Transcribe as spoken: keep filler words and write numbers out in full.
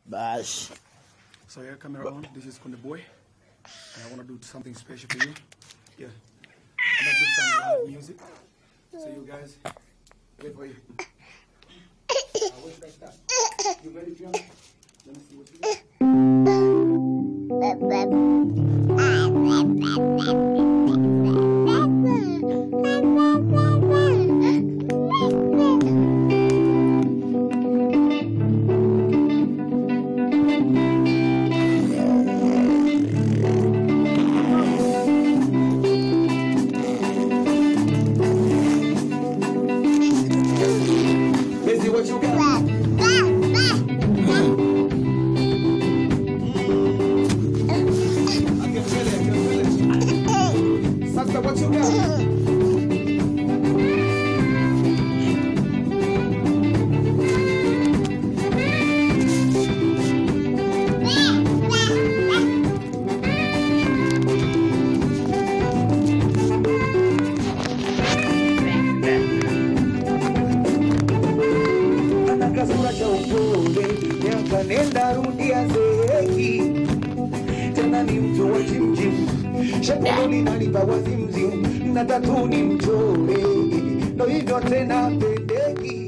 Bash. So yeah, camera on. This is Konde Boy, and I want to do something special for you. Yeah, I'm gonna do some live music. So you guys, wait for you. Uh, where should I start? You ready, piano? Let me see what you got. Busy, what you got? I can feel it, I can feel it. Sasa, what you got? Nenda rudia zeki tena ni mtu wa jimjim sheponi nalipa wazimzim na tatu ni mchore ndo hivyo tena pendeki.